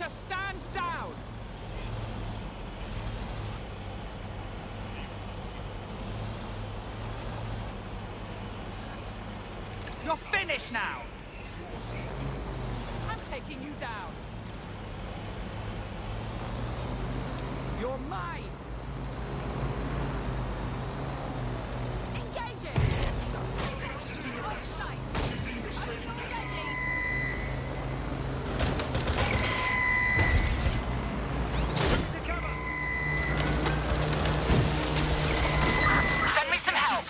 to stand down! You're finished now! I'm taking you down! You're mine! Engaging! On sight! To cover! Send me some help!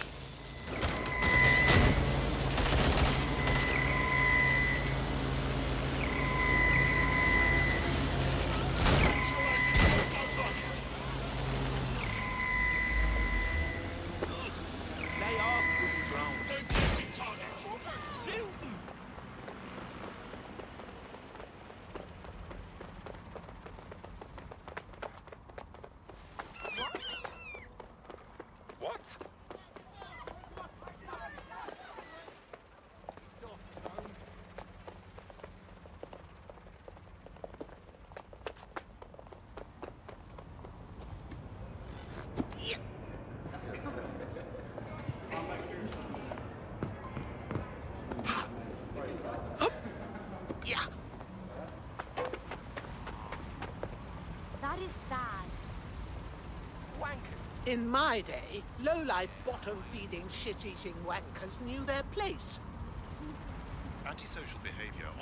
Lay off, little drone. Shoot 'em. What? That is sad. Wankers. In my day, low-life, bottom-feeding, shit-eating wankers knew their place. Antisocial behaviour